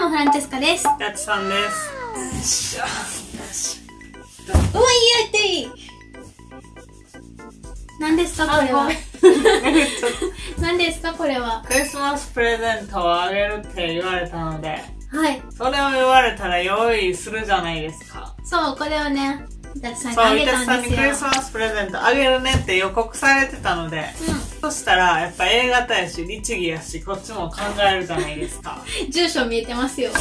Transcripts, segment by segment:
もフランチェスカです。 やつさんです。よいしょ。 おいやっていい。何ですかこれは。何ですかこれは。 クリスマスプレゼントをあげるって言われたので、 はい。 それを言われたら用意するじゃないですか。 そう、これをね、イタチさんにそう、 あイタチさんげたんですよ。 にクリスマスプレゼントあげるねって予告されてたので、そしたらやっぱ A 型やし律儀やしこっちも考えるじゃないですか。 住所見えてますよ。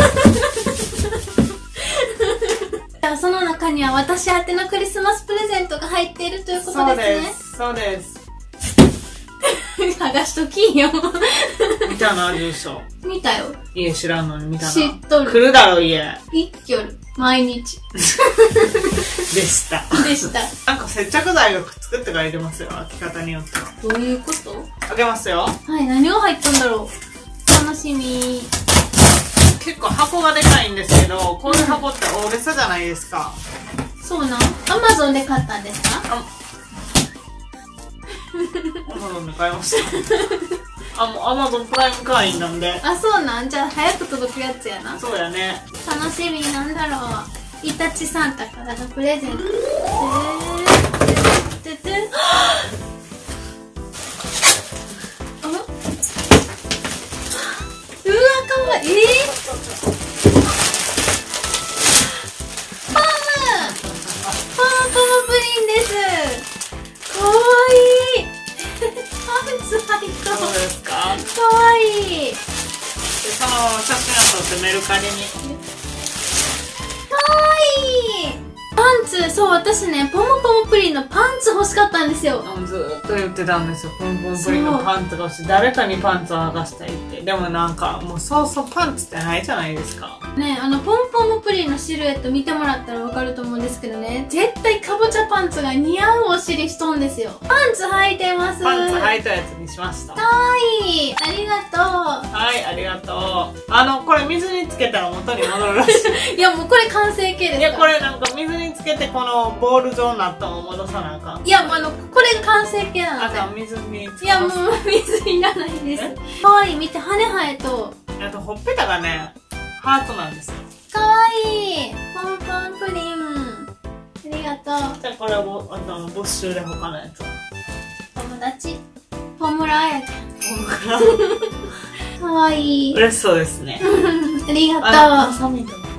その中には私宛てのクリスマスプレゼントが入っているということですね。 そうです。 剥がしときんよ。 見たな、住所。 見たよ。 家知らんのに見たな。 知っとる。 来るだろ、家。 一挙る。毎日。 でした。 でした。 なんか接着剤がくっつくって書いてますよ、開き方によっては。 どういうこと？ 開けますよ。 はい、何が入ったんだろう。楽しみ。 結構箱がでかいんですけど、こういう箱って大げさじゃないですか。 そうなん？アマゾンで買ったんですか？ アマゾンで買いました。アマゾンプライム会員なんで。 あ、そうなん？じゃあ早く届くやつやな。 そうやね。 楽しみ。なんだろう。イタチサンタからのプレゼント。うわ、かわいい。パムプリンです。かわいい。パンツ入った。 そうですか？ かわいい。 で、そのまま写真を撮ってメルカリに。 かわいい。パンツ、そう、私ね、ポムポムプリンのパンツ欲しかったんですよ。 ずーっと言ってたんですよ。ポンポンプリンのパンツが欲しい。誰かにパンツを剥がしたいって。でもなんか、もうそうそうパンツってないじゃないですか。 ね、ポンポムプリンのシルエット見てもらったらわかると思うんですけどね、絶対かぼちゃパンツが似合うお尻しとんですよ。パンツ履いてます。 パンツ履いたやつにしました。 かわいい。ありがとはい、ありがとう。これ水につけたら元に戻るらしい。 う。いや、もうこれ完成形ですか？ いや、これなんか水につけてこのボール状になったのを戻さなあかん。 いや、もうこれが完成形なので。 じゃあ水につけます。 いや、もう水いらないです。かわいい。見て、羽生えと。 あとほっぺたがね、ハートなんですよ。 かわいい。ポンポンプリン。ありがとう。 じゃあこれを没収で他のやつ。 友達。ポムラやけん。かわいい。 嬉しそうですね。 ありがとう。 寒いと思う。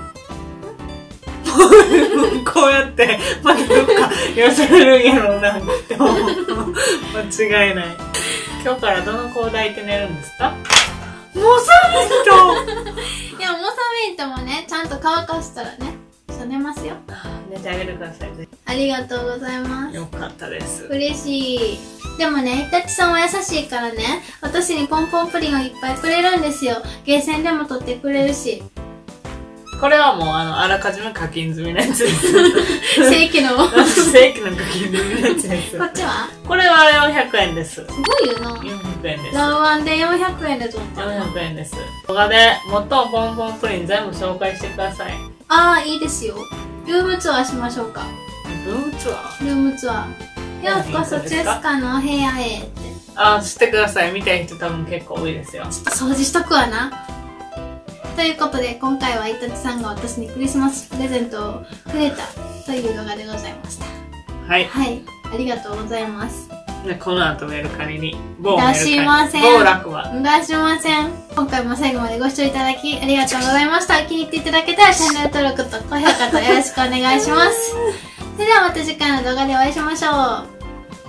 こうやってまたどっか寄せれるんやろうなって思う。間違いない。今日からどの子を抱いて寝るんですか？モサミント。 いや、モサミントもね、ちゃんと乾かしたらね、寝ますよ。 寝てあげてください。 ありがとうございます。 よかったです。 嬉しい。でもね、イタチさんは優しいからね、私にポンポンプリンをいっぱいくれるんですよ。ゲーセンでも取ってくれるし。 これはもうあらかじめ課金済みのやつです。 正規の。 正規の課金済みのやつです。 こっちはこれは400円です。 すごいよな。 400円です。 ラウワンで400円で取ったの。 400円です。動画で最もポンポンプリン全部紹介してください。 ああ、いいですよ。ルームツアーしましょうか。 ルームツアー？ ルームツアー。ようこそチェスカのお部屋へって。 知ってください。見たい人多分結構多いですよ。 ちょっと掃除しとくわな。ということで、今回はイタチさんが私にクリスマスプレゼントをくれたという動画でございました。 はい。 はい。ありがとうございます。 で、この後メルカリに。 出しません。 某楽は。 出しません。今回も最後までご視聴いただきありがとうございました。気に入っていただけたらチャンネル登録と高評価とよろしくお願いします。それではまた次回の動画でお会いしましょう。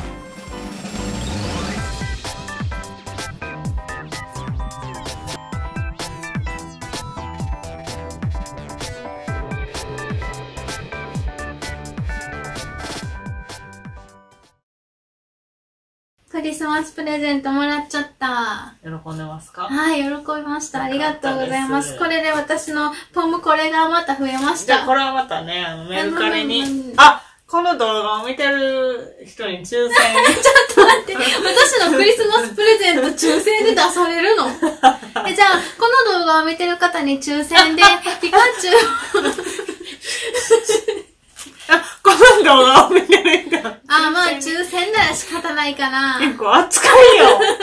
クリスマスプレゼントもらっちゃった。 喜んでますか？ はい、喜びました。ありがとうございます。これで私のポムこれがまた増えました。 じゃあこれはまたね、メルカリに。この動画を見てる人に抽選。 ちょっと待って、私のクリスマスプレゼント抽選で出されるの？じゃあ、この動画を見てる方に抽選で、ピカチュウ。 この動画を見てる人。 まあ抽選なら仕方ないかな。 結構扱いよ。